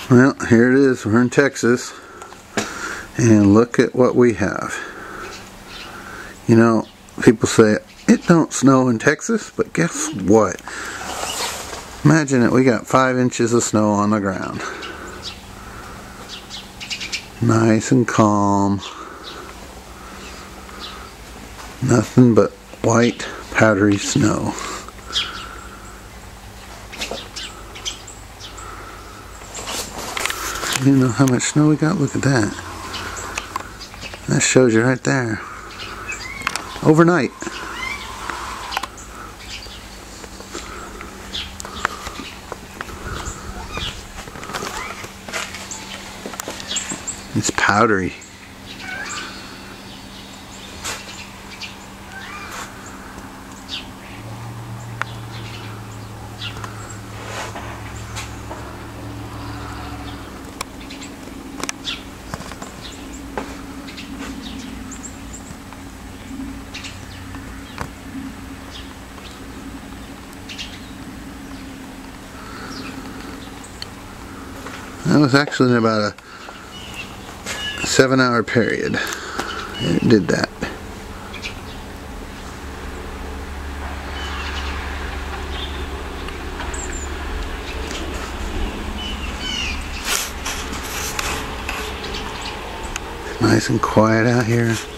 Well, here it is. We're in Texas, and look at what we have. You know, people say it don't snow in Texas, but guess what? Imagine it. We got 5 inches of snow on the ground. Nice and calm. Nothing but white, powdery snow. You know how much snow we got? Look at that. That shows you right there. Overnight. It's powdery. That was actually in about a 7-hour period. It did that. Nice and quiet out here.